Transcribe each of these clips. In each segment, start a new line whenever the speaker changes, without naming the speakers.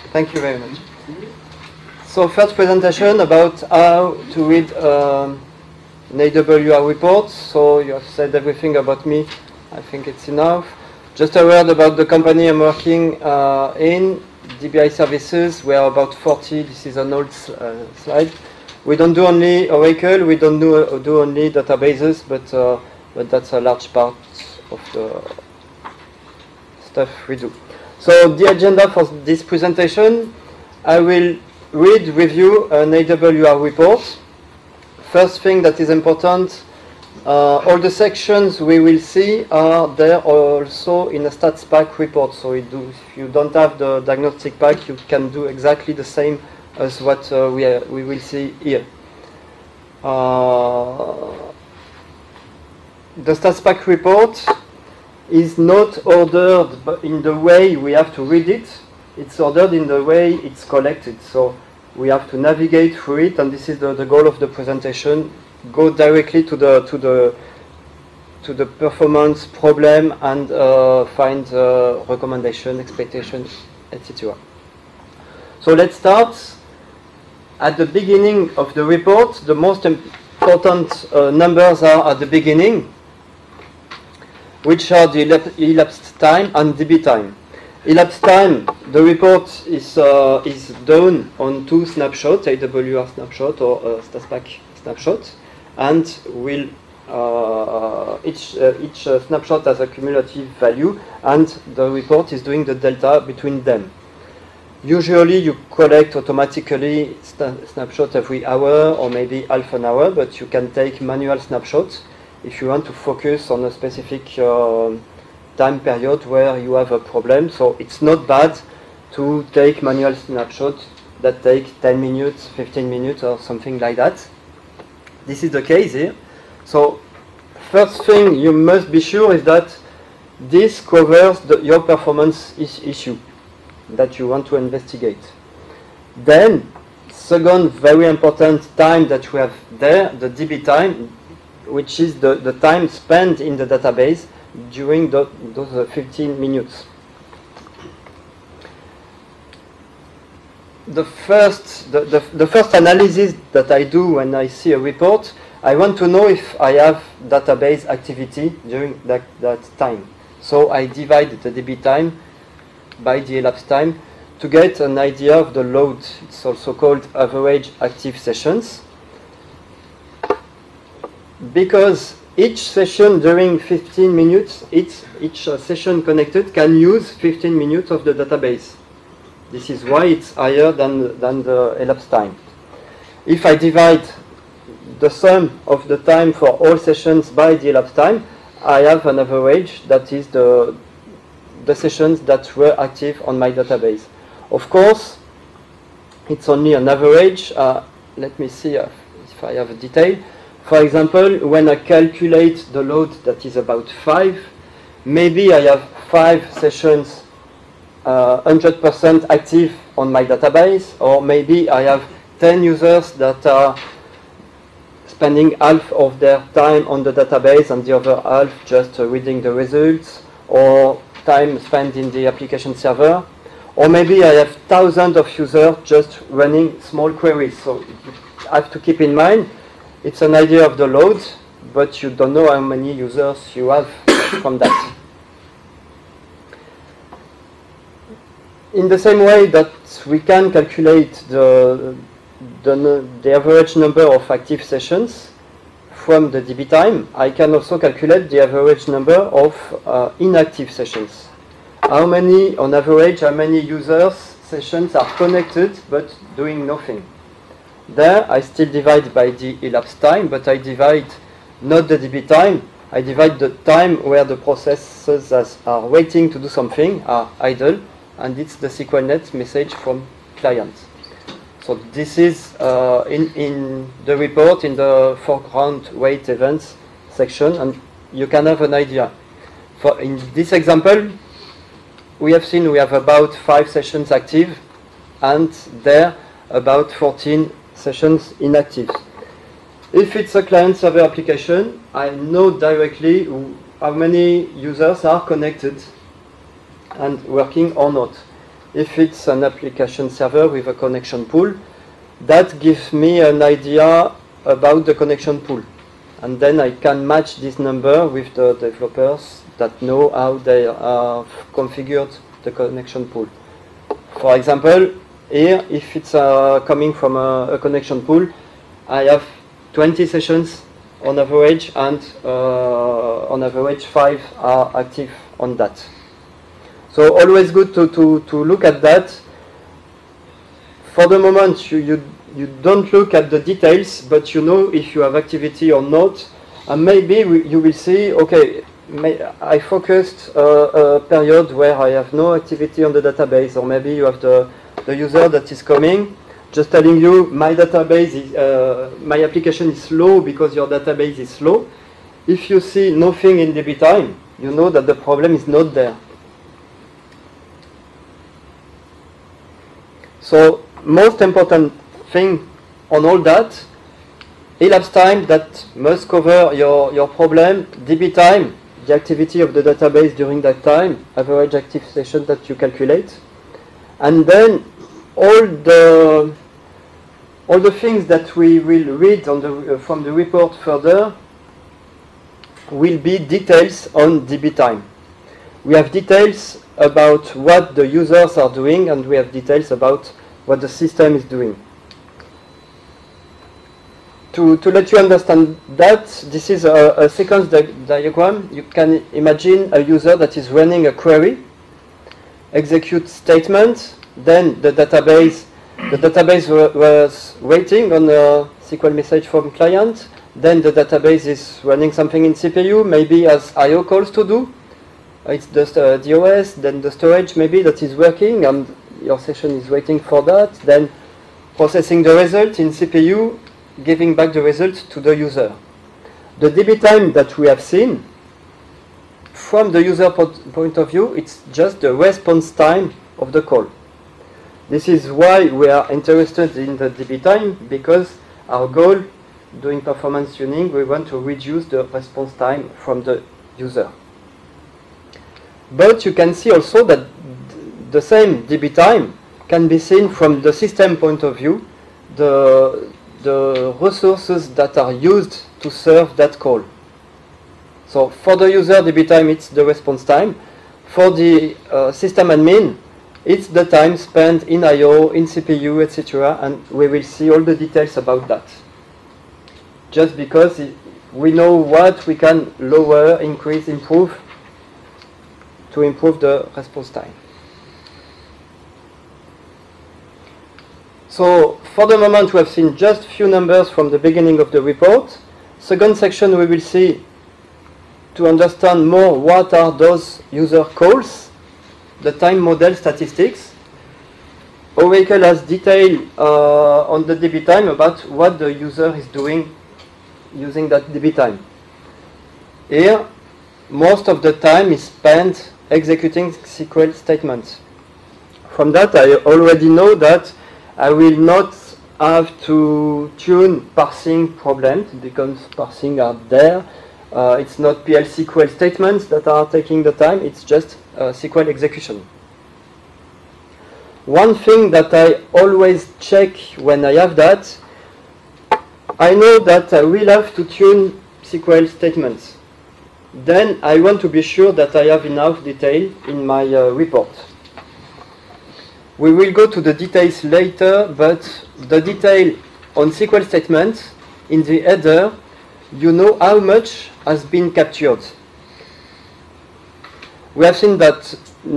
Thank you very much. So first presentation about how to read an AWR report. So you have said everything about me. I think it's enough. Just a word about the company I'm working in, DBI Services. We are about 40. This is an old slide. We don't do only Oracle. We don't do only databases, but that's a large part of the stuff we do. So the agenda for this presentation, I will review an AWR report. First thing that is important, all the sections we will see are there also in a stats pack report. So if you don't have the diagnostic pack, you can do exactly the same as what we will see here. The stats pack report is not ordered in the way we have to read it. It's ordered in the way it's collected. So we have to navigate through it, and this is the goal of the presentation. Go directly to the performance problem and find recommendation, expectation, etc. So let's start. At the beginning of the report, the most important numbers are at the beginning, which are the elapsed time and DB time. Elapsed time, the report is done on 2 snapshots, AWR snapshot or StatsPack snapshot, and will each snapshot has a cumulative value, and the report is doing the delta between them. Usually you collect automatically snapshot every hour or maybe half an hour, but you can take manual snapshots if you want to focus on a specific time period where you have a problem. So it's not bad to take manual snapshots that take 10 minutes, 15 minutes or something like that. This is the case here. So first thing you must be sure is that this covers your performance issue that you want to investigate. Then, second very important time that we have there, the DB time, which is the time spent in the database during those 15 minutes. The first analysis that I do when I see a report, I want to know if I have database activity during that time. So I divide the DB time by the elapsed time to get an idea of the load. It's also called average active sessions. Because each session during 15 minutes, each session connected can use 15 minutes of the database. This is why it's higher than the elapsed time. If I divide the sum of the time for all sessions by the elapsed time, I have an average that is the sessions that were active on my database. Of course, it's only an average. Let me see if I have a detail. For example, when I calculate the load that is about 5, maybe I have 5 sessions 100% active on my database, or maybe I have 10 users that are spending half of their time on the database and the other half just reading the results, or time spent in the application server. Or maybe I have thousands of users just running small queries. So you have to keep in mind, it's an idea of the load, but you don't know how many users you have from that. In the same way that we can calculate the average number of active sessions from the DB time, I can also calculate the average number of inactive sessions. On average, how many users sessions are connected but doing nothing. There, I still divide by the elapsed time, but I divide not the DB time, I divide the time where the processes are waiting to do something, are idle, and it's the SQLnet message from clients. So this is in the report in the foreground wait events section, and you can have an idea. In this example, we have seen we have about 5 sessions active, and there about 14 sessions inactive. If it's a client-server application, I know directly how many users are connected and working or not. if it's an application server with a connection pool, that gives me an idea about the connection pool. And then I can match this number with the developers that know how they have configured the connection pool. For example, here, if it's coming from a connection pool, I have 20 sessions on average, and on average 5 are active on that. So always good to look at that. For the moment, you don't look at the details, but you know if you have activity or not. And maybe you will see, okay, I focused a period where I have no activity on the database, or maybe you have the user that is coming, just telling you my database is, my application is slow because your database is slow. If you see nothing in DB time, you know that the problem is not there. So most important thing on all that, elapsed time that must cover your problem, DB time, the activity of the database during that time, average active session that you calculate, and then all the things that we will read on from the report further will be details on DB time. We have details about what the users are doing, and we have details about what the system is doing. To let you understand that, this is a sequence diagram. You can imagine a user that is running a query, execute statement, then the database was waiting on a SQL message from client, then the database is running something in CPU, maybe has I/O calls to do. It's just DOS, then the storage maybe that is working, and your session is waiting for that, then processing the result in CPU, giving back the result to the user. The DB time that we have seen, from the user point of view, it's just the response time of the call. This is why we are interested in the DB time, because our goal, doing performance tuning, we want to reduce the response time from the user. But you can see also that the same DB time can be seen from the system point of view, the resources that are used to serve that call. So for the user, DB time, it's the response time. For the system admin, it's the time spent in I/O, in CPU, etc. And we will see all the details about that. Just because we know what we can lower, increase, improve to improve the response time. So for the moment, we have seen just few numbers from the beginning of the report. Second section, we will see, to understand more, what are those user calls, the time model statistics. Oracle has detail on the DB time about what the user is doing using that DB time. Here, most of the time is spent executing SQL statements. From that, I already know that I will not have to tune parsing problems, because parsing are there. It's not PL SQL statements that are taking the time, it's just SQL execution. One thing that I always check when I have that, I know that I will have to tune SQL statements. Then I want to be sure that I have enough detail in my report. We will go to the details later, but the detail on SQL statements, in the header, you know how much has been captured. We have seen that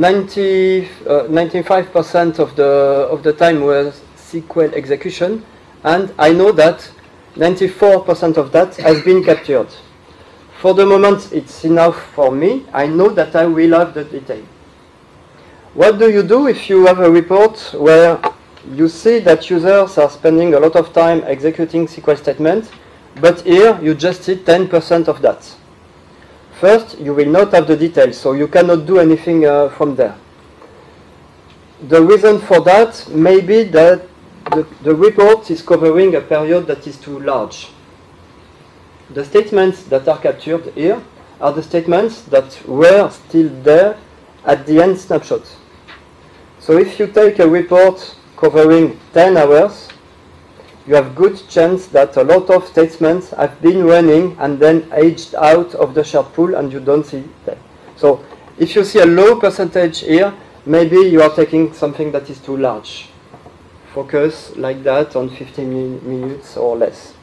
95% of the time was SQL execution, and I know that 94% of that has been captured. For the moment, it's enough for me. I know that I will have the detail. What do you do if you have a report where you see that users are spending a lot of time executing SQL statements, but here you just see 10% of that? First, you will not have the details, so you cannot do anything from there. The reason for that may be that the report is covering a period that is too large. The statements that are captured here are the statements that were still there at the end snapshot. So if you take a report covering 10 hours, you have good chance that a lot of statements have been running and then aged out of the shared pool and you don't see them. So if you see a low percentage here, maybe you are taking something that is too large. Focus like that on 15 minutes or less.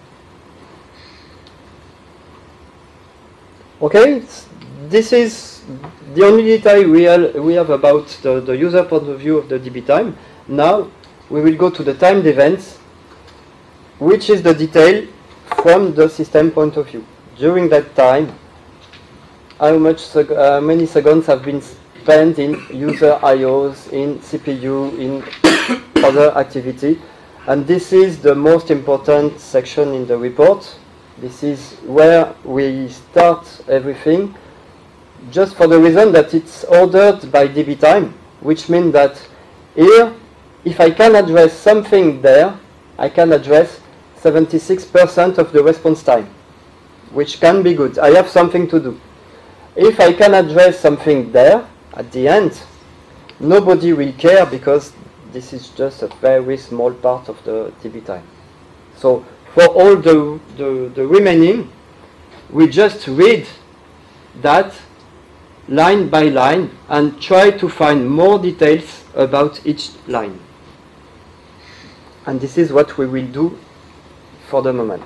Okay, this is the only detail we have about the user point of view of the DB time. Now we will go to the timed events, which is the detail from the system point of view. During that time, how many seconds have been spent in user IOs, in CPU, in other activity. And this is the most important section in the report. This is where we start everything, just for the reason that it's ordered by DB time, which means that here, if I can address something there, I can address 76% of the response time, which can be good. I have something to do. If I can address something there, at the end, nobody will care because this is just a very small part of the DB time. So for all the remaining, we just read that line by line and try to find more details about each line. And this is what we will do for the moment.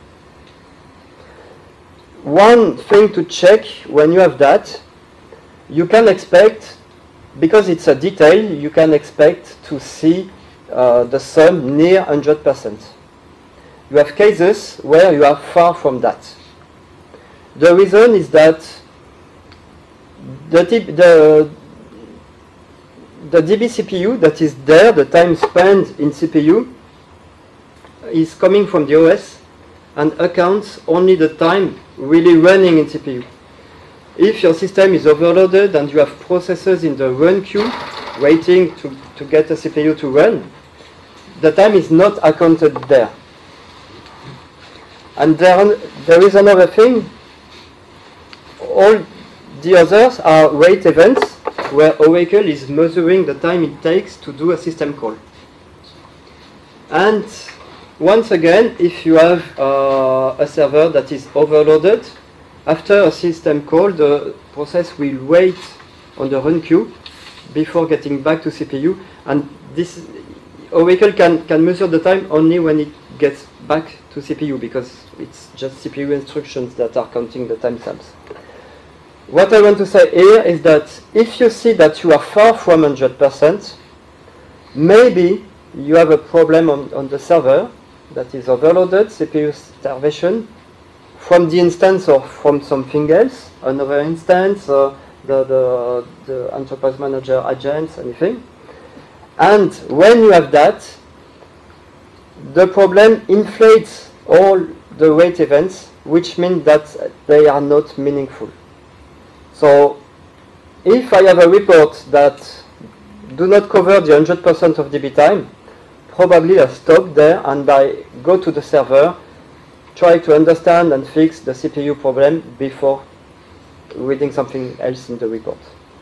One thing to check when you have that, you can expect, because it's a detail, you can expect to see the sum near 100%. You have cases where you are far from that. The reason is that the DB CPU that is there, the time spent in CPU, is coming from the OS and accounts only the time really running in CPU. If your system is overloaded and you have processes in the run queue waiting to get a CPU to run, the time is not accounted there. And there is another thing. All the others are wait events where Oracle is measuring the time it takes to do a system call. And once again, if you have a server that is overloaded, after a system call, the process will wait on the run queue before getting back to CPU. And this Oracle can measure the time only when it gets back to CPU, because it's just CPU instructions that are counting the timestamps. What I want to say here is that if you see that you are far from 100%, maybe you have a problem on the server that is overloaded, CPU starvation, from the instance or from something else, another instance, the enterprise manager agents, anything. And when you have that, the problem inflates all the wait events, which means that they are not meaningful. So if I have a report that do not cover the 100% of DB time, probably I stop there and I go to the server, try to understand and fix the CPU problem before reading something else in the report.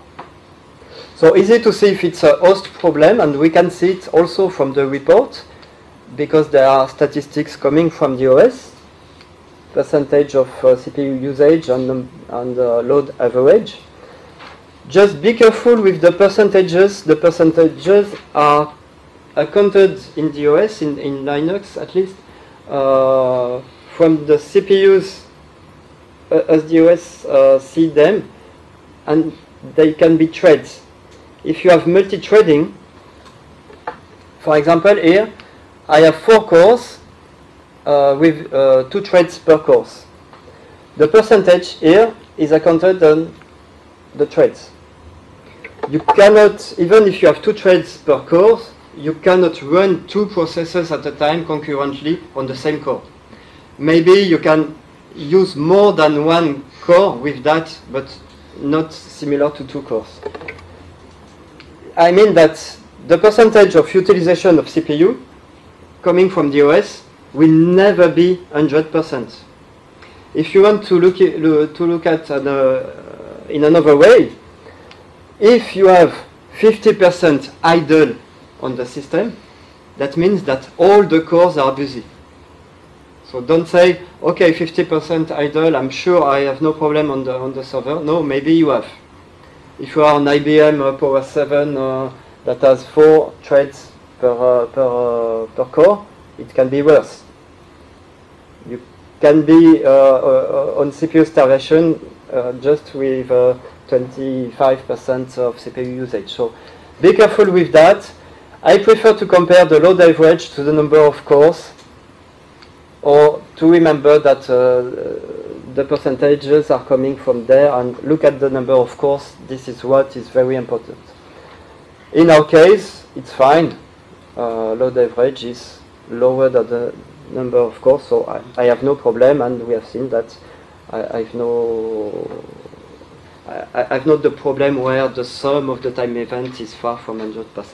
So easy to see if it's a host problem, and we can see it also from the report because there are statistics coming from the OS, percentage of CPU usage and load average. Just be careful with the percentages. The percentages are accounted in the OS, in Linux at least, from the CPUs as the OS see them, and they can be threads. If you have multi-threading, for example here, I have 4 cores with 2 threads per course. The percentage here is accounted on the threads. You cannot, even if you have 2 threads per course, you cannot run 2 processes at a time concurrently on the same core. Maybe you can use more than 1 core with that, but not similar to 2 cores. I mean that the percentage of utilization of CPU coming from the OS will never be 100%. If you want to look at in another way, if you have 50% idle on the system, that means that all the cores are busy. So don't say, okay, 50% idle, I'm sure I have no problem on the server. No, maybe you have. If you are on IBM Power 7 that has 4 threads per core, it can be worse. You can be on CPU starvation just with 25% of CPU usage. So be careful with that. I prefer to compare the load average to the number of cores, or to remember that the percentages are coming from there, and look at the number of cores. This is what is very important. In our case, it's fine. Load average is lower than the number of cores, so I have no problem, and we have seen that I've not the problem where the sum of the time event is far from 100%.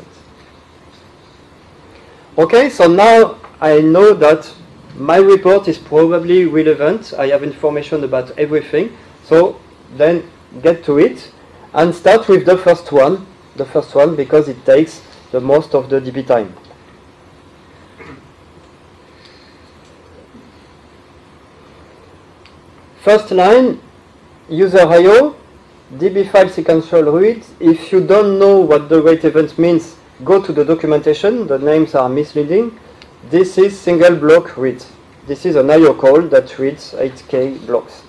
Okay, so now I know that my report is probably relevant. I have information about everything. So then get to it and start with the first one. The first one because it takes the most of the DB time. First line, user I/O, DB file sequential read. If you don't know what the wait event means, go to the documentation. The names are misleading. This is single block read. This is an I/O call that reads 8K blocks.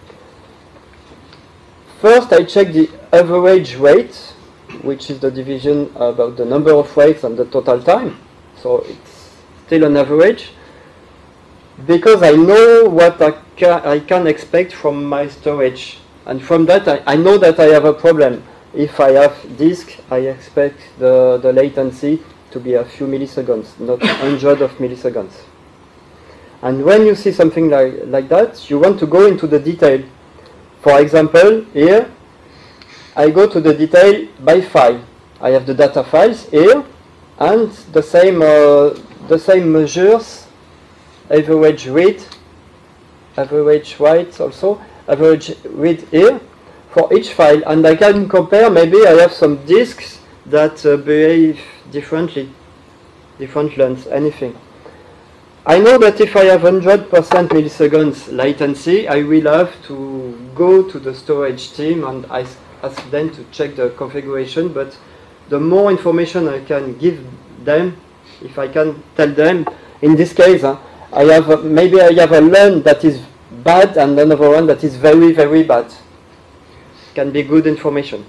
First, I check the average wait, which is the division about the number of waits and the total time. So it's still an average, because I know what I can expect from my storage. And from that, I know that I have a problem. If I have disk, I expect the latency to be a few milliseconds, not hundreds of milliseconds. And when you see something like that, you want to go into the detail. For example, here, I go to the detail by file. I have the data files here, and the same measures, average read, average write also, average read here for each file. And I can compare, maybe I have some disks that behave differently, different lengths, anything. I know that if I have 100% milliseconds latency, I will have to go to the storage team and ask them to check the configuration, but the more information I can give them, if I can tell them, in this case, maybe I have a LUN that is bad and another one that is very, very bad. Can be good information.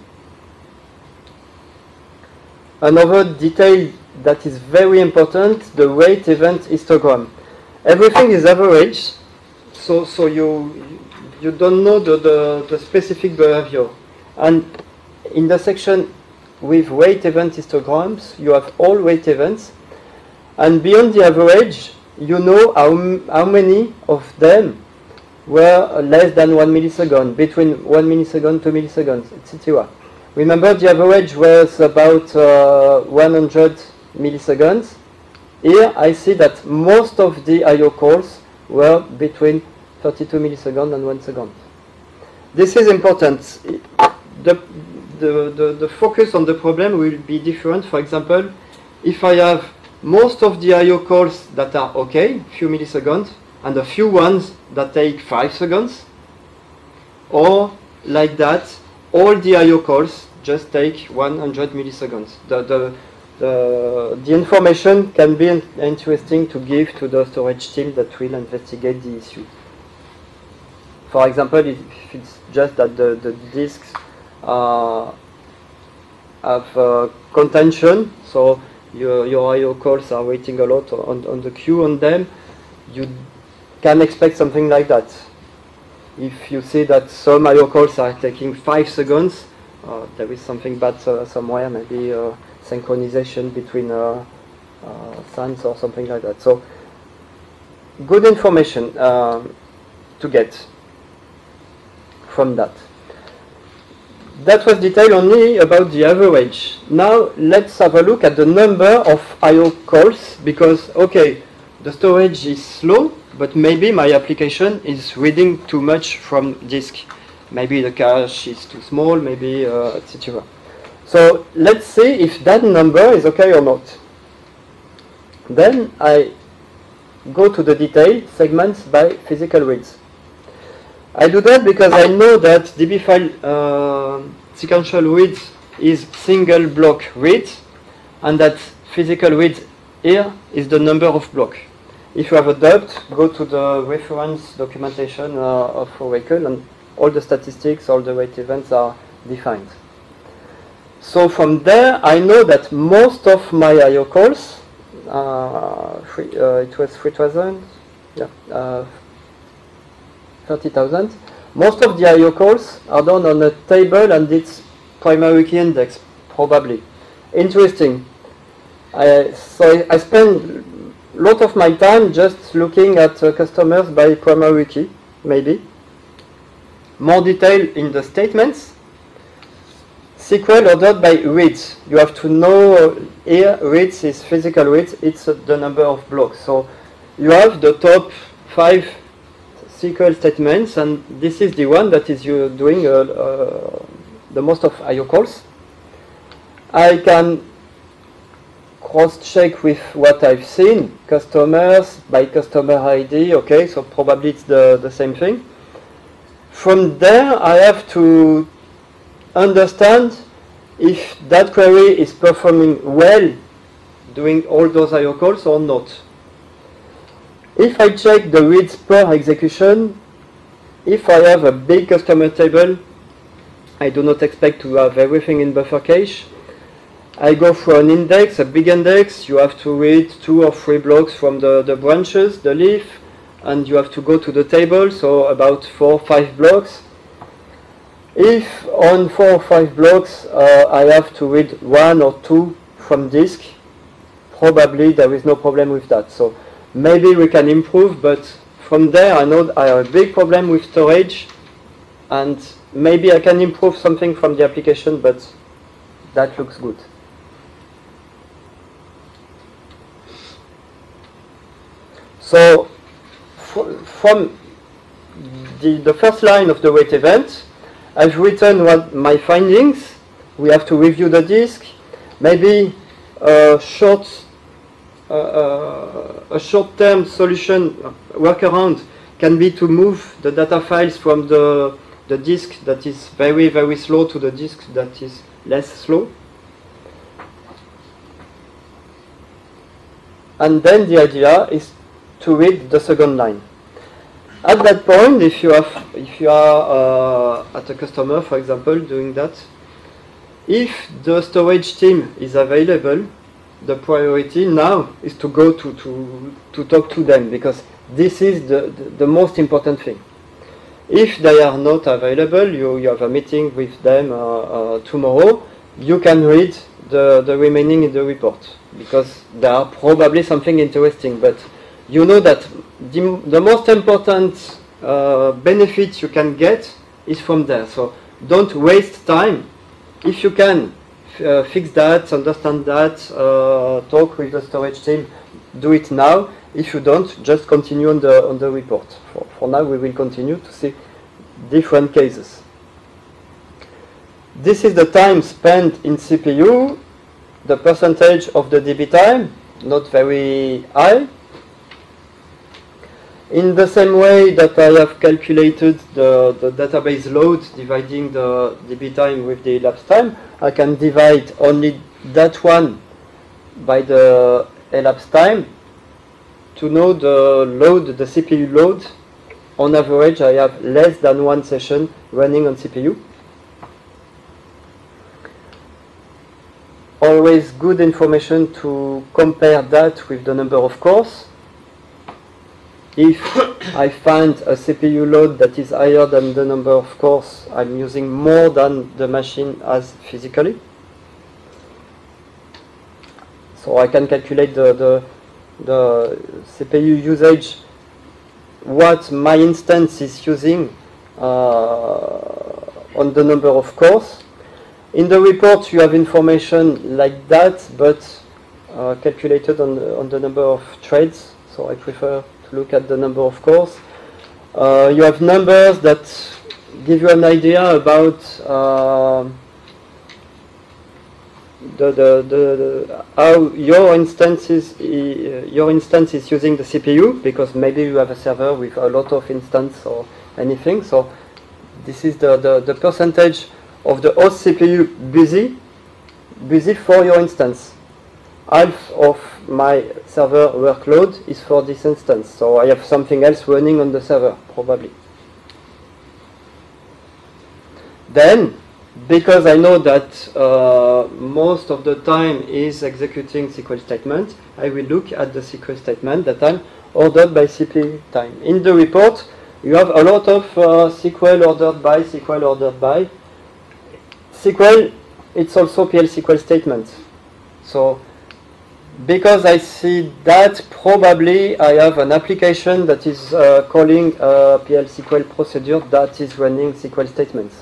Another detail that is very important, the wait event histogram. Everything is average, so you don't know the specific behavior. And in the section with wait event histograms, you have all wait events, and beyond the average, you know how many of them were less than 1 millisecond, between 1 millisecond, 2 milliseconds, etc. Remember, the average was about 100 milliseconds. Here I see that most of the I/O calls were between 32 milliseconds and 1 second. This is important. The focus on the problem will be different. For example, if I have most of the I/O calls that are okay, few milliseconds, and a few ones that take 5 seconds, or like that, all the I/O calls just take 100 milliseconds. The information can be interesting to give to the storage team that will investigate the issue. For example, if it's just that the disks have contention, so your I/O calls are waiting a lot on the queue on them, you can expect something like that. If you see that some I/O calls are taking 5 seconds, there is something bad somewhere, maybe synchronization between SANs or something like that. So, good information to get from that. That was detail only about the average. Now let's have a look at the number of I/O calls, because okay, the storage is slow, but maybe my application is reading too much from disk. Maybe the cache is too small, maybe etc. So let's see if that number is okay or not. Then I go to the detail segments by physical reads. I do that because I know that DB file sequential reads is single block reads, and that physical reads here is the number of block. If you have a doubt, go to the reference documentation of Oracle, and all the statistics, all the weight events are defined. So from there, I know that most of my I/O calls, it was 3,000, yeah, 30,000. Most of the I/O calls are done on a table and its primary key index, probably. Interesting. So I spend a lot of my time just looking at customers by primary key, maybe. More detail in the statements. SQL ordered by reads. You have to know here reads is physical reads, it's the number of blocks. So you have the top 5 SQL statements, and this is the one that is you doing the most of I/O calls. I can cross-check with what I've seen, customers by customer ID, okay, so probably it's the same thing. From there, I have to understand if that query is performing well doing all those I/O calls or not. If I check the reads per execution, if I have a big customer table, I do not expect to have everything in buffer cache. I go for an index, a big index. You have to read 2 or 3 blocks from the branches, the leaf, and you have to go to the table, so about 4 or 5 blocks. If on 4 or 5 blocks I have to read 1 or 2 from disk, probably there is no problem with that. So maybe we can improve, but from there I know I have a big problem with storage, and maybe I can improve something from the application, but that looks good. So from the first line of the wait event, I've written what my findings. We have to review the disk. Maybe a short-term solution workaround can be to move the data files from the disk that is very, very slow to the disk that is less slow. And then the idea is to read the second line. At that point, if you are at a customer, for example, doing that, if the storage team is available, the priority now is to go to talk to them, because this is the most important thing. If they are not available, you have a meeting with them tomorrow, you can read the remaining in the report, because there are probably something interesting, but you know that the most important benefit you can get is from there. So don't waste time. If you can fix that, understand that, talk with the storage team, do it now. If you don't, just continue on the report. For now, we will continue to see different cases. This is the time spent in CPU, the percentage of the DB time, not very high. In the same way that I have calculated the database load, dividing the DB time with the elapsed time, I can divide only that one by the elapsed time to know the load, the CPU load. On average, I have less than 1 session running on CPU. Always good information to compare that with the number of cores. If I find a CPU load that is higher than the number of cores, I'm using more than the machine has physically. So I can calculate the CPU usage, what my instance is using on the number of cores. In the report you have information like that, but calculated on the number of threads, so I prefer to look at the number of cores. You have numbers that give you an idea about how your instance is using the CPU, because maybe you have a server with a lot of instance or anything. So this is the percentage of the host CPU busy for your instance. Half of my server workload is for this instance, so I have something else running on the server, probably. Then, because I know that most of the time is executing SQL statement, I will look at the SQL statement that I'm ordered by CPU time. In the report, you have a lot of SQL ordered by, SQL ordered by. SQL, it's also PL SQL statements. So, because I see that, probably I have an application that is calling a PL SQL procedure that is running SQL statements.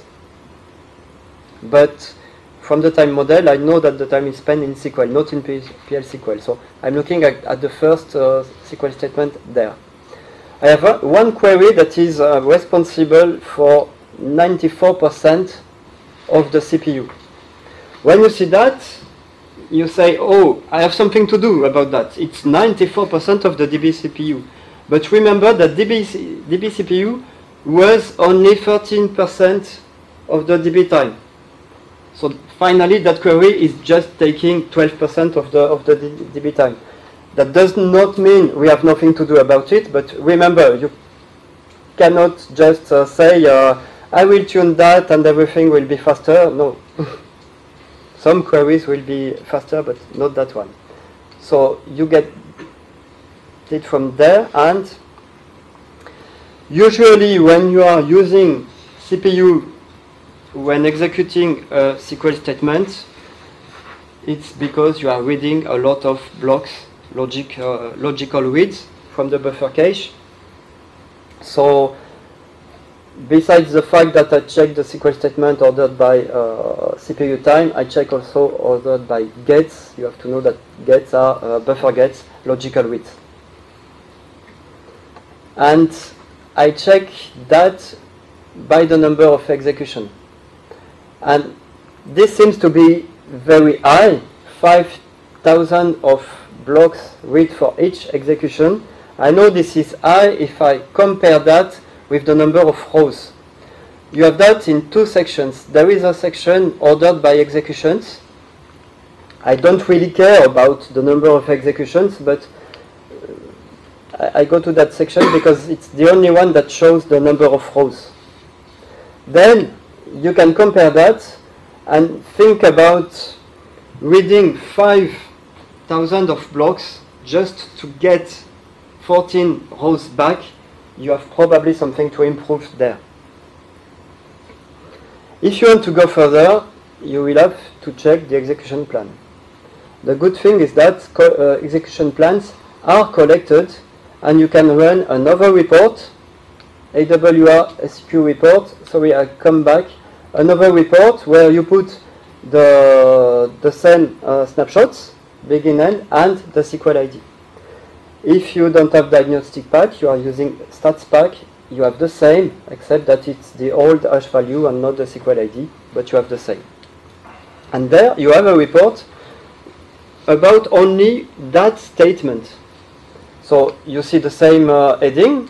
But from the time model, I know that the time is spent in SQL, not in PL SQL. So I'm looking at the first SQL statement there. I have one query that is responsible for 94% of the CPU. When you see that, you say, oh, I have something to do about that. It's 94% of the DB CPU. But remember that DB CPU was only 13% of the DB time. So finally, that query is just taking 12% of the DB time. That does not mean we have nothing to do about it, but remember, you cannot just say, I will tune that and everything will be faster. No. Some queries will be faster, but not that one. So you get it from there, and usually when you are using CPU when executing a SQL statement, it's because you are reading a lot of blocks, logical reads from the buffer cache. So besides the fact that I check the SQL statement ordered by CPU time, I check also ordered by gets. You have to know that gets are buffer gets, logical reads. And I check that by the number of execution. And this seems to be very high, 5,000 of blocks read for each execution. I know this is high if I compare that with the number of rows. You have that in two sections. There is a section ordered by executions. I don't really care about the number of executions, but I go to that section because it's the only one that shows the number of rows. Then you can compare that and think about reading 5,000 of blocks just to get 14 rows back. You have probably something to improve there. If you want to go further, you will have to check the execution plan. The good thing is that execution plans are collected, and you can run another report, AWR SQ report. Sorry, I come back. Another report where you put the same snapshots, begin end, and the SQL ID. If you don't have diagnostic pack, you are using stats pack, you have the same, except that it's the old hash value and not the SQL ID, but you have the same. And there you have a report about only that statement. So you see the same heading,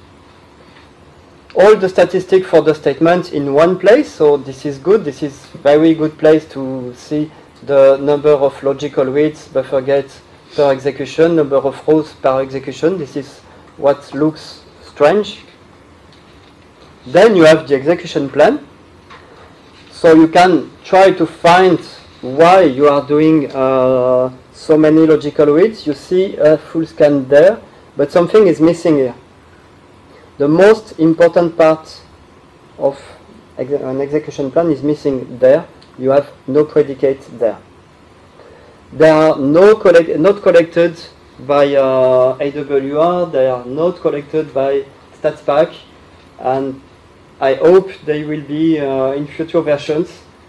all the statistics for the statement in one place. So this is good. This is very good place to see the number of logical reads, buffer gets per execution, number of rows per execution. This is what looks strange. Then you have the execution plan. So you can try to find why you are doing so many logical reads. You see a full scan there, but something is missing here. The most important part of an execution plan is missing there. You have no predicate there. They are not collected by AWR. They are not collected by StatsPack, and I hope they will be in future versions.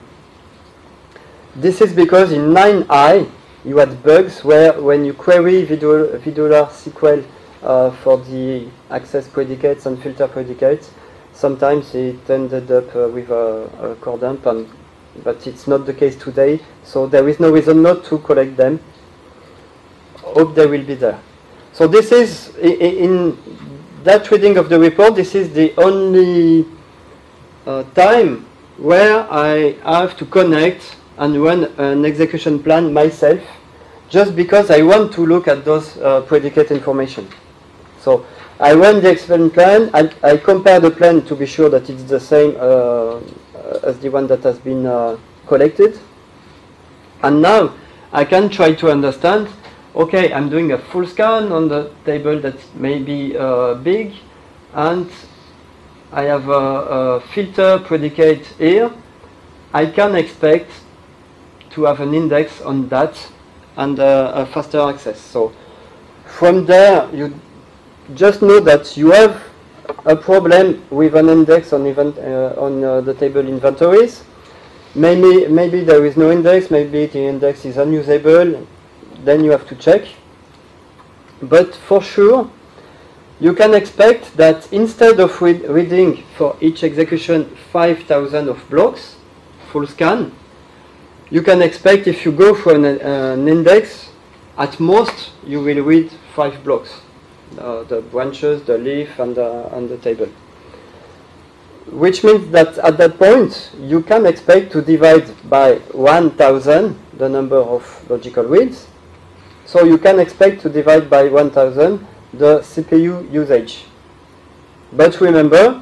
This is because in 9i you had bugs where when you query Vidular SQL for the access predicates and filter predicates, sometimes it ended up with a core dump, and but it's not the case today, so there is no reason not to collect them. Hope they will be there. So this is, in that reading of the report, this is the only time where I have to connect and run an execution plan myself, just because I want to look at those predicate information. So I run the execution plan, I compare the plan to be sure that it's the same as the one that has been collected. And now I can try to understand, okay, I'm doing a full scan on the table that may be big, and I have a filter predicate here. I can expect to have an index on that and a faster access. So from there, you just know that you have a problem with an index on the table inventories. Maybe there is no index, maybe the index is unusable, then you have to check. But for sure, you can expect that instead of reading for each execution 5,000 of blocks, full scan, you can expect if you go for an index, at most you will read 5 blocks. The branches, the leaf, and the table. Which means that at that point, you can expect to divide by 1,000 the number of logical reads. So you can expect to divide by 1,000 the CPU usage. But remember,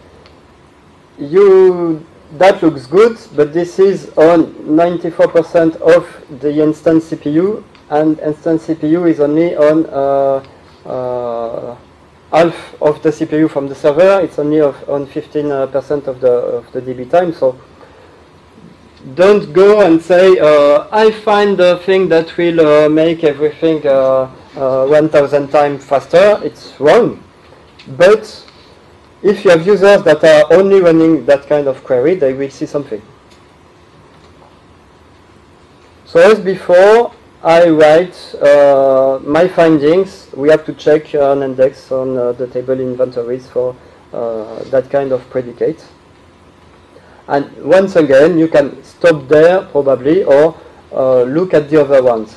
that looks good, but this is on 94% of the instance CPU, and instance CPU is only on half of the CPU from the server. It's only on 15% of the DB time. So don't go and say I find the thing that will make everything 1,000 times faster. It's wrong. But if you have users that are only running that kind of query, they will see something. So as before, I write my findings. We have to check an index on the table inventories for that kind of predicate. And once again, you can stop there probably, or look at the other ones.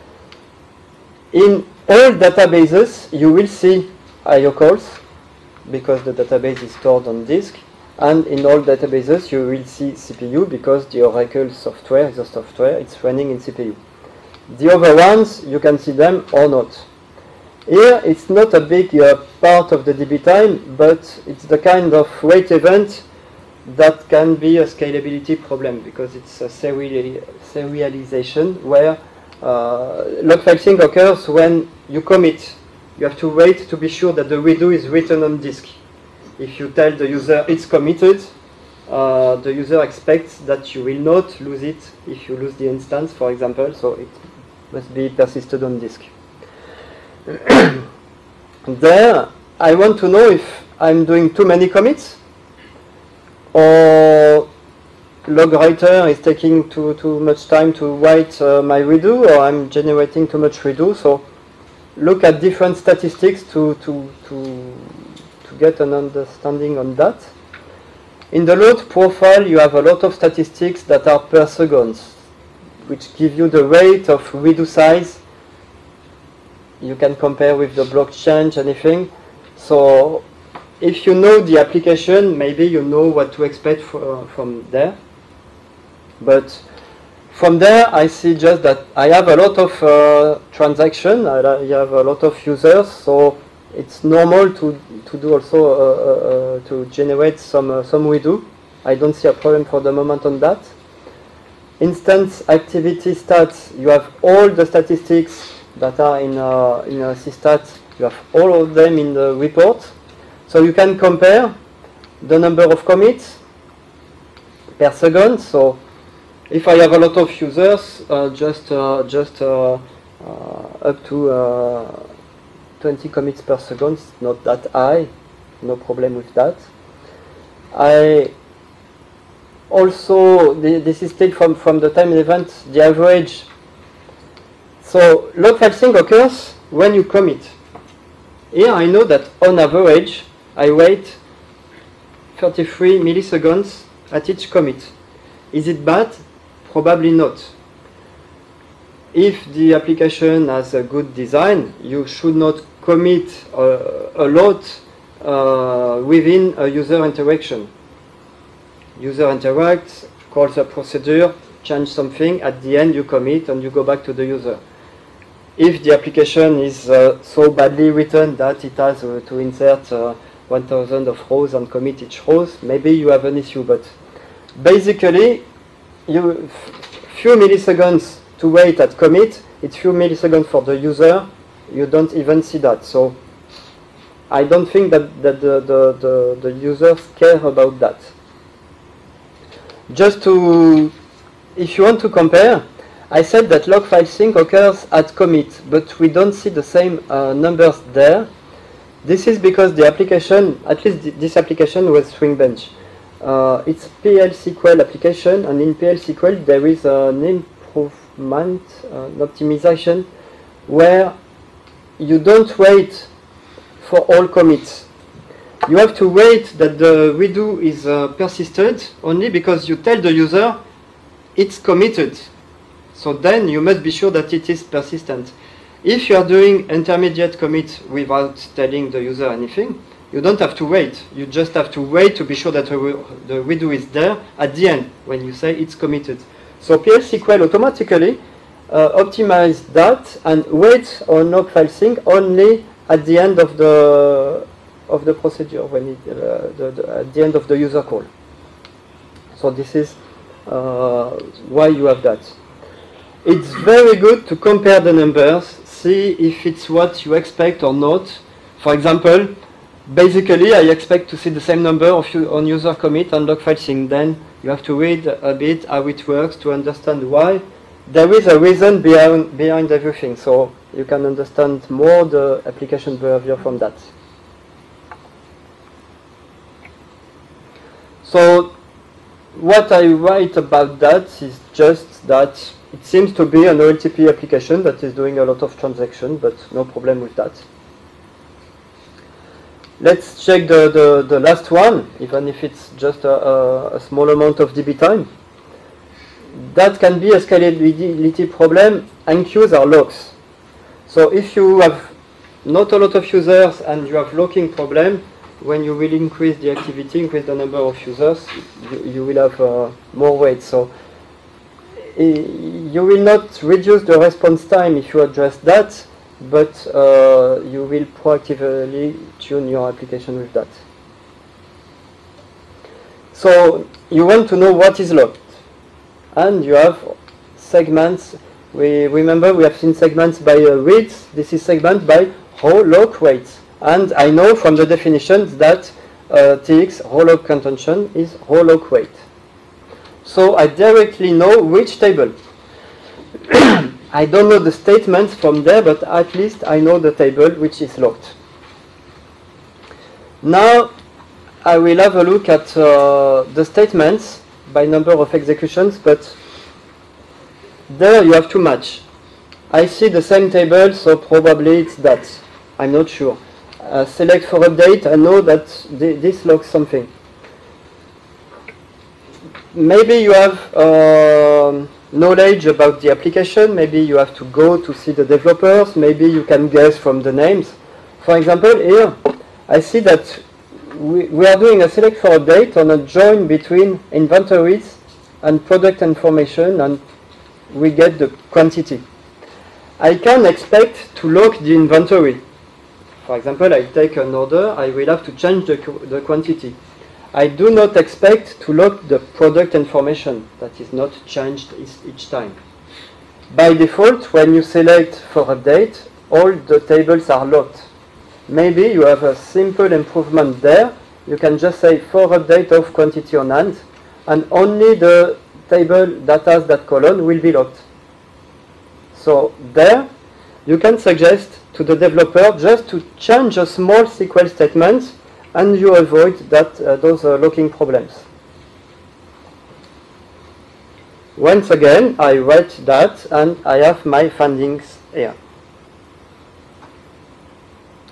In all databases, you will see I/O calls, because the database is stored on disk. And in all databases, you will see CPU, because the Oracle software is a software, it's running in CPU. The other ones, you can see them or not. Here, it's not a big part of the DB time, but it's the kind of wait event that can be a scalability problem, because it's a serialization where log file sync occurs when you commit. You have to wait to be sure that the redo is written on disk. If you tell the user it's committed, the user expects that you will not lose it if you lose the instance, for example, so it must be persisted on disk. There, I want to know if I'm doing too many commits, or log writer is taking too much time to write my redo, or I'm generating too much redo. So look at different statistics to get an understanding on that. In the load profile, you have a lot of statistics that are per second, which give you the rate of redo size. You can compare with the block change, anything. So if you know the application, maybe you know what to expect from there. But from there, I see just that I have a lot of transactions, I have a lot of users, so it's normal to do also to generate some redo. I don't see a problem for the moment on that. Instance activity stats, you have all the statistics that are in CStat. You have all of them in the report, so you can compare the number of commits per second. So if I have a lot of users, just up to 20 commits per second, it's not that high, no problem with that. I also, this is still from the time event, the average. So log file sync occurs when you commit. Here I know that on average, I wait 33 milliseconds at each commit. Is it bad? Probably not. If the application has a good design, you should not commit a lot within a user interaction. User interacts, calls a procedure, change something, at the end you commit and you go back to the user. If the application is so badly written that it has to insert 1000 of rows and commit each rows, maybe you have an issue, but basically few milliseconds to wait at commit, it's few milliseconds for the user, you don't even see that. So I don't think that the users care about that. Just to, if you want to compare, I said that log file sync occurs at commit, but we don't see the same numbers there. This is because the application, at least this application was Swing Bench. It's PL/SQL application, and in PL/SQL there is an improvement, an optimization, where you don't wait for all commits. You have to wait that the redo is persisted only because you tell the user it's committed. So then you must be sure that it is persistent. If you are doing intermediate commit without telling the user anything, you don't have to wait. You just have to wait to be sure that the redo is there at the end when you say it's committed. So PL/SQL automatically optimize that and wait on log file sync only at the end of the procedure, when it, at the end of the user call. So this is why you have that. It's very good to compare the numbers, see if it's what you expect or not. For example, basically I expect to see the same number of on user commit and log file sync. Then you have to read a bit how it works to understand why. There is a reason behind everything, so you can understand more the application behavior from that. So what I write about that is just that it seems to be an OLTP application that is doing a lot of transactions, but no problem with that. Let's check the last one, even if it's just a small amount of DB time. That can be a scalability problem, and queues are locks. So if you have not a lot of users and you have locking problem, when you will increase the activity, increase the number of users, you will have more weight. So you will not reduce the response time if you address that, but you will proactively tune your application with that. So you want to know what is locked, and you have segments. We remember we have seen segments by reads. This is segment by row lock weights, and I know from the definitions that TX row lock contention is row lock weight. So I directly know which table. I don't know the statements from there, but at least I know the table which is locked. Now I will have a look at the statements by number of executions, but there you have to match. I see the same table, so probably it's that. I'm not sure. Select for update, I know that this logs something. Maybe you have knowledge about the application, maybe you have to go to see the developers, maybe you can guess from the names. For example, here, I see that we are doing a select for update on a join between inventories and product information, and we get the quantity. I can expect to lock the inventory. For example, I take an order, I will have to change the quantity. I do not expect to lock the product information. That is not changed each time. By default, when you select for update, all the tables are locked. Maybe you have a simple improvement there. You can just say for update of quantity on hand, and only the table that has that column will be locked. So there, you can suggest to the developer just to change a small SQL statement, and you avoid that those locking problems. Once again, I write that, and I have my findings here.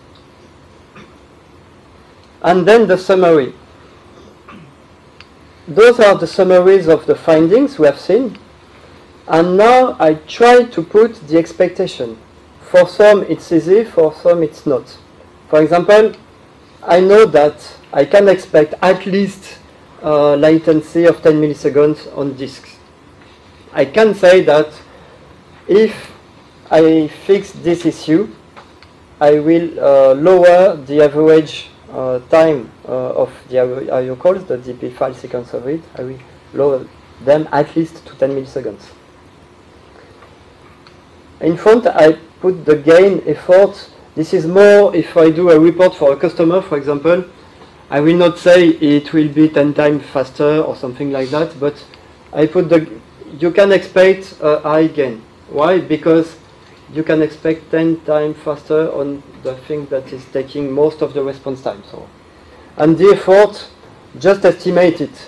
And then the summary. those are the summaries of the findings we have seen. And now I try to put the expectation. For some it's easy, for some it's not. For example, I know that I can expect at least latency of 10 milliseconds on disks. I can say that if I fix this issue, I will lower the average time of the I/O calls, the DP file sequence of read. I will lower them at least to 10 milliseconds. In front, I put the gain effort. This is more if I do a report for a customer, for example. I will not say it will be 10 times faster or something like that, but I put you can expect a high gain. Why? Because you can expect 10 times faster on the thing that is taking most of the response time. So, and the effort, just estimate it.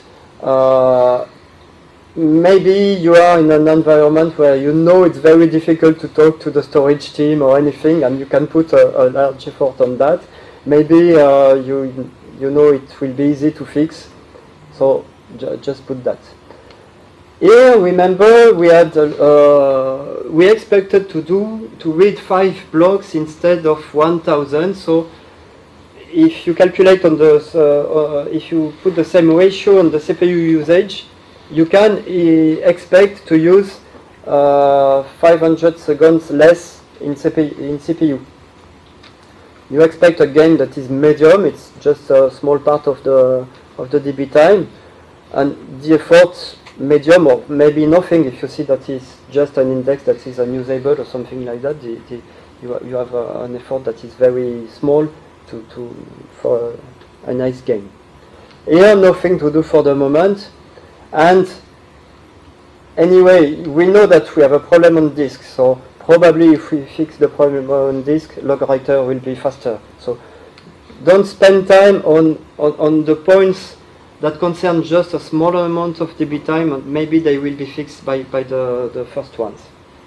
Maybe you are in an environment where you know it's very difficult to talk to the storage team or anything, and you can put a large effort on that. Maybe you know it will be easy to fix, so just put that. Here, remember, we had we expected to read 5 blocks instead of 1,000. So if you calculate on the if you put the same ratio on the CPU usage, you can expect to use 500 seconds less in CPU. You expect a gain that is medium. It's just a small part of the DB time, and the effort medium or maybe nothing. If you see that is just an index that is unusable or something like that, you have an effort that is very small for a nice gain. Here, nothing to do for the moment. And anyway, we know that we have a problem on disk, so probably if we fix the problem on disk, log writer will be faster. So don't spend time on the points that concern just a smaller amount of DB time, and maybe they will be fixed by the first ones.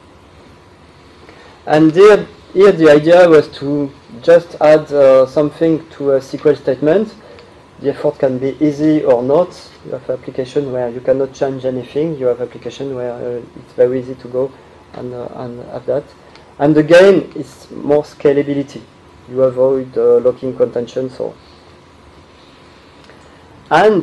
And here the idea was to just add something to a SQL statement. The effort can be easy or not. You have application where you cannot change anything. You have application where it's very easy to go and have that. And the gain is more scalability. You avoid locking contention. So, and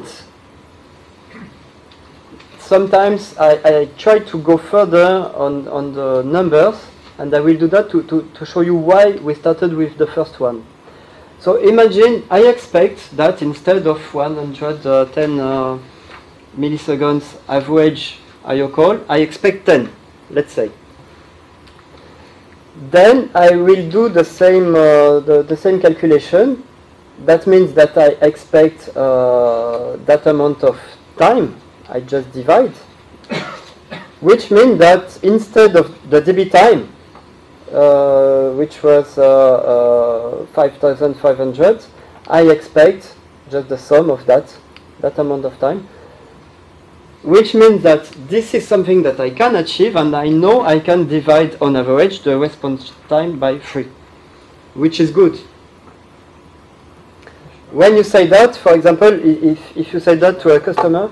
sometimes I try to go further on the numbers, and I will do that to show you why we started with the first one. So imagine I expect that instead of 110 milliseconds average I/O call, I expect 10, let's say. Then I will do the same the same calculation. That means that I expect that amount of time. I just divide, which means that instead of the DB time, which was 5,500, I expect just the sum of that amount of time, which means that this is something that I can achieve, and I know I can divide on average the response time by 3, which is good. When you say that, for example, if you say that to a customer,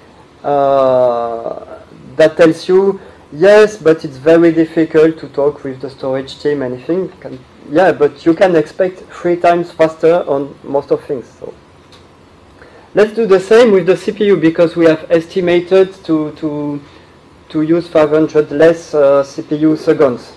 that tells you, yes, but it's very difficult to talk with the storage team, anything. Yeah, but you can expect 3 times faster on most of things. So let's do the same with the CPU, because we have estimated to use 500 less CPU seconds.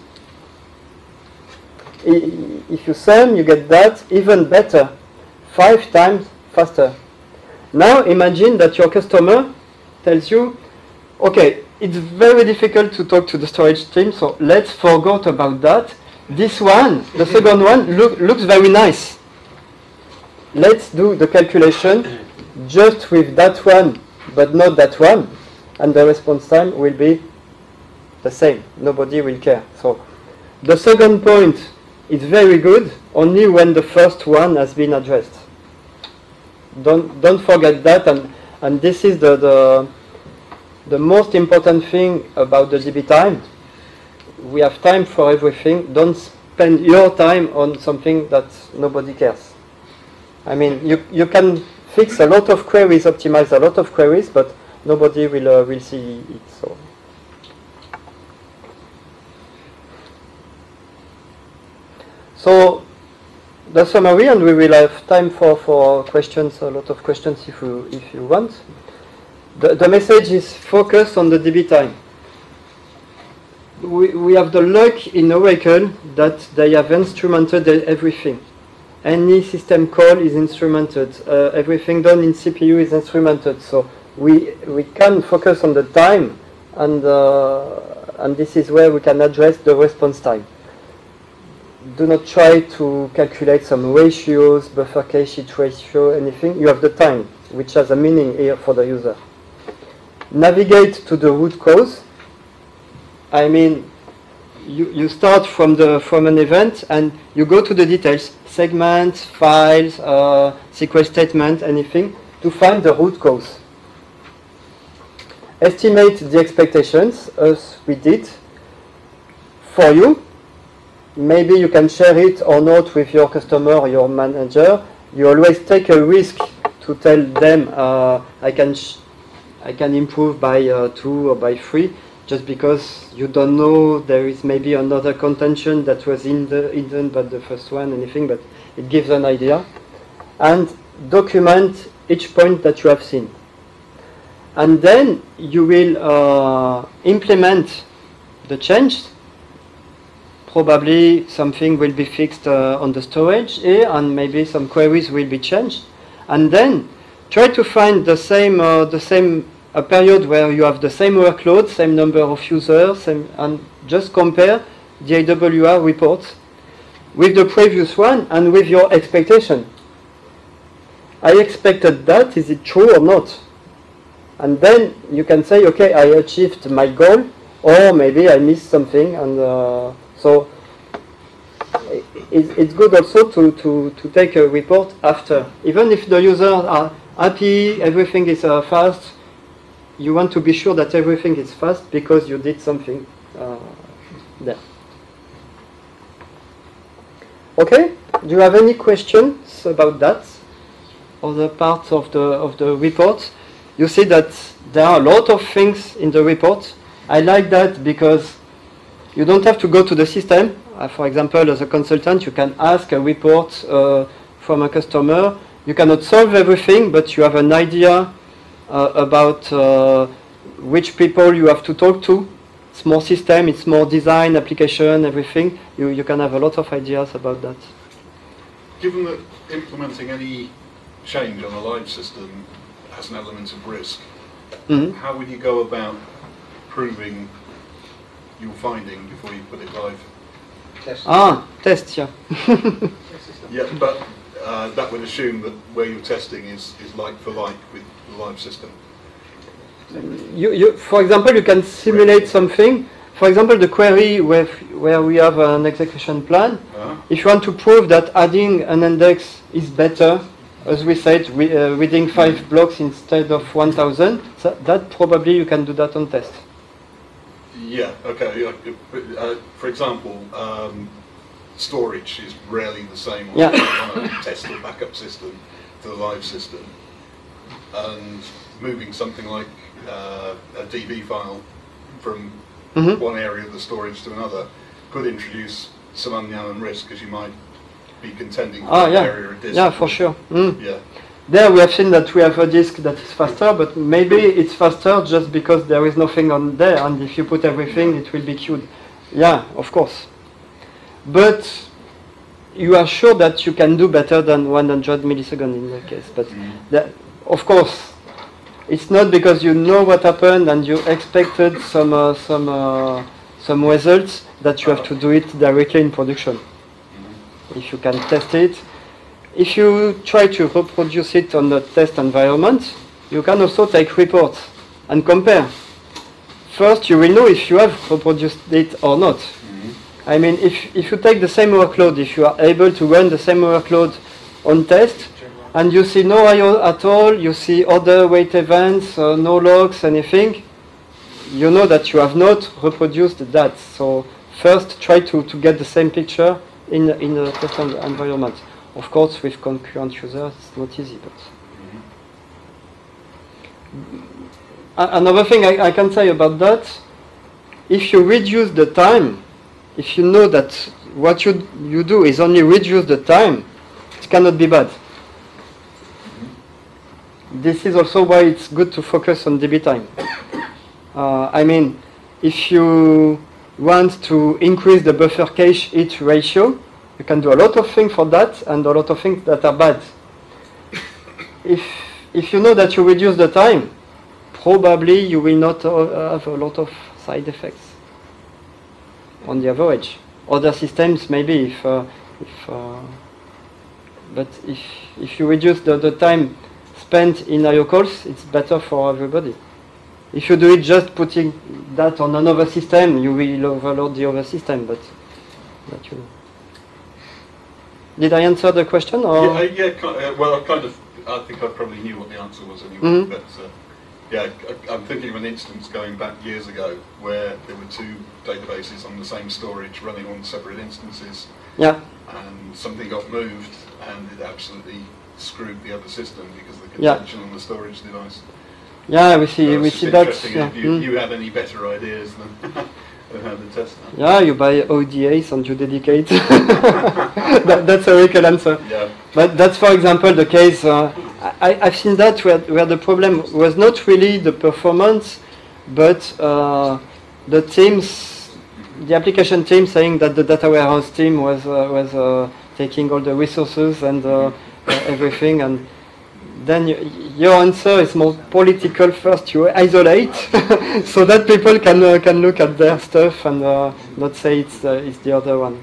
If you sum, you get that even better, 5 times faster. Now imagine that your customer tells you, okay, it's very difficult to talk to the storage team, so let's forget about that. This one, the second one, looks very nice. Let's do the calculation just with that one, but not that one, and the response time will be the same. Nobody will care. So the second point is very good only when the first one has been addressed. Don't forget that, and this is the most important thing about the DB time. We have time for everything. Don't spend your time on something that nobody cares. I mean, you can fix a lot of queries, optimize a lot of queries, but nobody will see it. So the summary, and we will have time for questions, a lot of questions if you want. The message is focused on the DB time. We have the luck in Oracle that they have instrumented everything. Any system call is instrumented. Everything done in CPU is instrumented. So we can focus on the time, and this is where we can address the response time. Do not try to calculate some ratios, buffer cache hit ratio, anything. You have the time, which has a meaning here for the user. Navigate to the root cause. I mean, you start from an event and you go to the details, segments, files, SQL statement, anything, to find the root cause. Estimate the expectations, as we did, for you. Maybe you can share it or not with your customer or your manager. You always take a risk to tell them, I can improve by 2 or by 3, just because you don't know, there is maybe another contention that was hidden but the first one, anything, but it gives an idea. And document each point that you have seen. And then you will implement the change. Probably something will be fixed on the storage here, and maybe some queries will be changed. And then try to find the same a period where you have the same workload, same number of users, and just compare the AWR report with the previous one and with your expectation. I expected that, is it true or not? And then you can say, okay, I achieved my goal, or maybe I missed something, and so it's good also to take a report after. Even if the users are happy, everything is fast, you want to be sure that everything is fast because you did something there. Okay, do you have any questions about that? Other parts of the report? You see that there are a lot of things in the report. I like that because you don't have to go to the system. For example, as a consultant, you can ask a report from a customer. You cannot solve everything, but you have an idea about which people you have to talk to. It's more system, it's more design, application, everything. You can have a lot of ideas about that.
Given that implementing any change on a live system has an element of risk, how would you go about proving your finding before you put it live?
Test, yeah.
Yeah, but that would assume that where you're testing is like for like with the live system.
For example, you can simulate something. For example, the query where we have an execution plan. If you want to prove that adding an index is better, as we said, reading 5 blocks instead of 1,000, so that probably you can do that on test.
Yeah, okay. For example, storage is rarely the same on a test or backup system to the live system. And moving something like a DB file from one area of the storage to another could introduce some unknown risk, as you might be contending for an area of disk.
Yeah, for sure.
Yeah.
There we have seen that we have a disk that is faster, but maybe it's faster just because there is nothing on there, and if you put everything, it will be queued. Yeah, of course. But you are sure that you can do better than 100 milliseconds in that case. But that, of course, it's not because you know what happened and you expected some results that you have to do it directly in production. If you can test it. If you try to reproduce it on the test environment, you can also take reports and compare. First, you will know if you have reproduced it or not. I mean, if you take the same workload, if you are able to run the same workload on test, and you see no I/O at all, you see other wait events, no logs, anything, you know that you have not reproduced that. So first, try to get the same picture in the test environment. Of course, with concurrent users, it's not easy, but Another thing I can say about that, if you reduce the time, if you know that what you do is only reduce the time, it cannot be bad. This is also why it's good to focus on DB time. I mean, if you want to increase the buffer cache hit ratio, you can do a lot of things for that and a lot of things that are bad. If you know that you reduce the time, probably you will not have a lot of side effects on the average. Other systems maybe, but if you reduce the time spent in I/O calls, it's better for everybody. If you do it just putting that on another system, you will overload the other system, but you know. Did I answer the question? Or?
Well, I think I probably knew what the answer was anyway, but yeah, I'm thinking of an instance going back years ago where there were two databases on the same storage running on separate instances.
Yeah.
And something got moved and it absolutely screwed the other system because of the contention on the storage device.
Yeah, we see that.
Yeah. If you had any better ideas than how to test that.
Yeah, you buy ODAs and you dedicate. That's a real answer.
Yeah.
But that's, for example, the case. I've seen that where the problem was not really the performance, but the teams, the application team saying that the data warehouse team was taking all the resources and everything, and then your answer is more political. First, you isolate so that people can look at their stuff and not say it's the other one.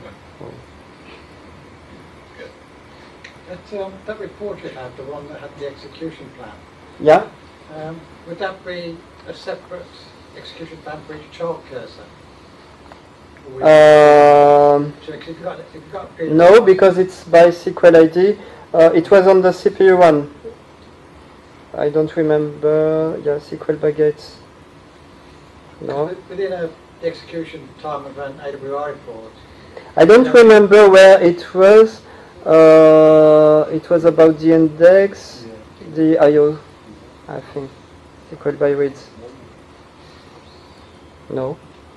That report you had, the one that had the execution plan.
Yeah.
Would that be a separate execution plan for each child cursor?
No, because it's by SQL ID. It was on the CPU one. I don't remember. Yeah, SQL Baguette. No.
Within the execution time of an AWR report.
I don't remember where it was. It was about the index, the I/O, I think. SQL by reads. No.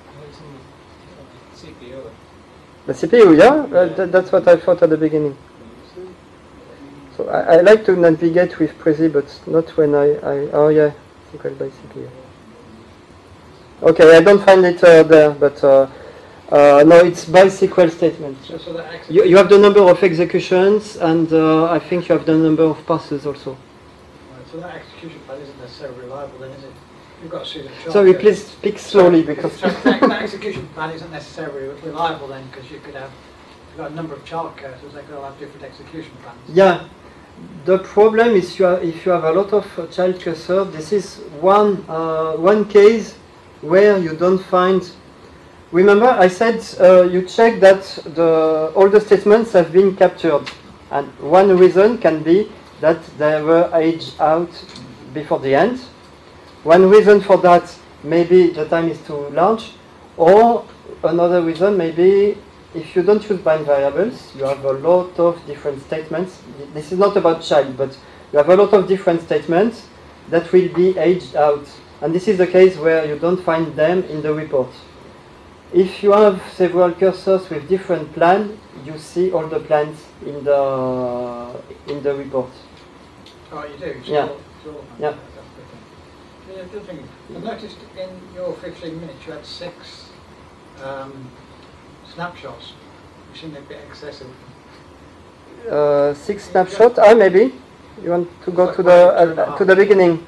The CPU, yeah? That's what I thought at the beginning. So I like to navigate with Prezi, but not when oh yeah, SQL by CPU. Okay, I don't find it there, but no, it's by SQL statement.
So
you have the number of executions, and I think you have the number of passes also.
Right, so that execution plan isn't necessarily reliable then, is it? You've got to see the chart.
Sorry, please speak slowly because...
So that execution plan isn't necessarily reliable then, because you could have, you've got a number of chart cursors, they could all have different execution plans.
Yeah. The problem is if you have a lot of child cursor, this is one case where you don't find... Remember, I said you check that all the statements have been captured. And one reason can be that they were aged out before the end. One reason for that, maybe the time is too large. Or another reason, maybe if you don't use bind variables, you have a lot of different statements. This is not about child, but you have a lot of different statements that will be aged out. And this is the case where you don't find them in the report. If you have several cursors with different plans, you see all the plans in the report.
Oh, you do?
Yeah. Yeah.
The other thing, I noticed in your 15 minutes you had 6 snapshots, which seemed a bit excessive.
6 snapshots? Maybe. You want to go to the beginning?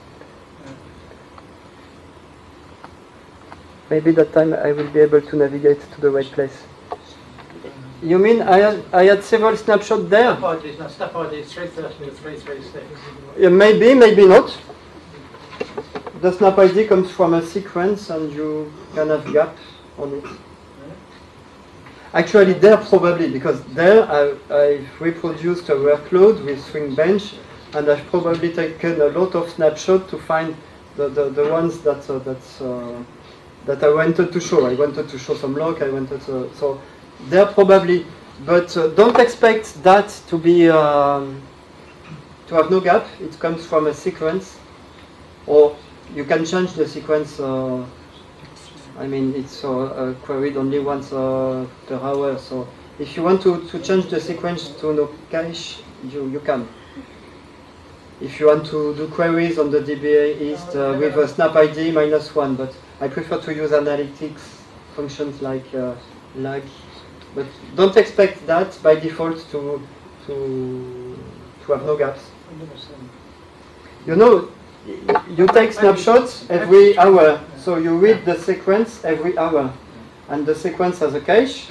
Maybe that time I will be able to navigate to the right place. You mean I had several snapshots there?
Snap ID is 330 to 336.
Yeah, maybe, maybe not. The snap ID comes from a sequence and you can have gaps on it. Actually there probably, because there I've reproduced a workload with Swing Bench and I've probably taken a lot of snapshots to find the ones that I wanted to show. I wanted to show some log, so there probably, but don't expect that to be, to have no gap. It comes from a sequence. Or you can change the sequence. I mean, it's queried only once per hour. So if you want to change the sequence to no cache, you can. If you want to do queries on the DB-East with a snap ID -1, but I prefer to use analytics functions like lag. But don't expect that by default to have no gaps. You know, you take snapshots every hour, so you read the sequence every hour, and the sequence has a cache,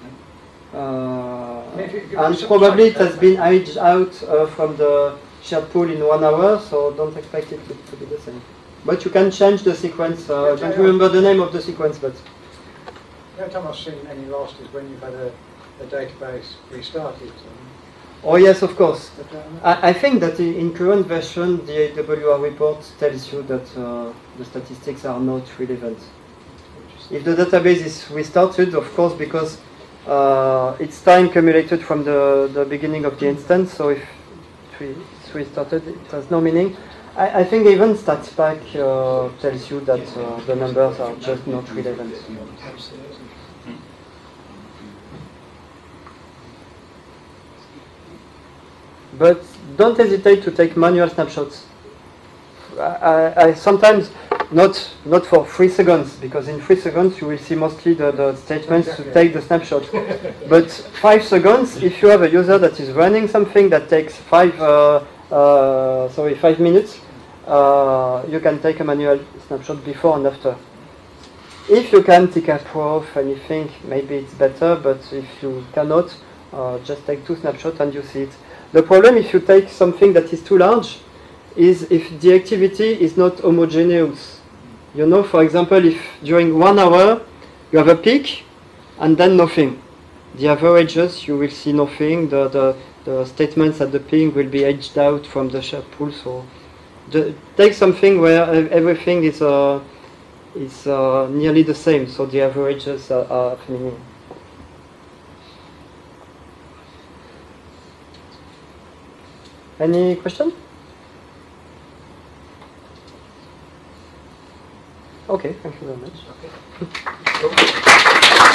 and probably it has been aged out from the shared pool in 1 hour, so don't expect it to be the same. But you can change the sequence. I don't remember the name of the sequence, but
The only time I've seen any lost is when you've had a database restarted.
oh yes, of course. I think that in current version, the AWR report tells you that the statistics are not relevant. If the database is restarted, of course, because it's time cumulated from the beginning of the instance, so if it's restarted, it has no meaning. I think even StatsPack tells you that the numbers are just not relevant. But don't hesitate to take manual snapshots. I sometimes, not for 3 seconds, because in 3 seconds you will see mostly the statements to take the snapshot. But 5 seconds, if you have a user that is running something that takes 5 minutes, you can take a manual snapshot before and after. If you can take a proof and you think maybe it's better, but if you cannot, just take 2 snapshots and you see it. The problem if you take something that is too large is if the activity is not homogeneous. You know, for example, if during 1 hour you have a peak and then nothing. The averages, you will see nothing. The statements at the peak will be edged out from the shared pool. So take something where everything is nearly the same, so the averages are minimum. Any question? Okay, thank you very much.
Okay.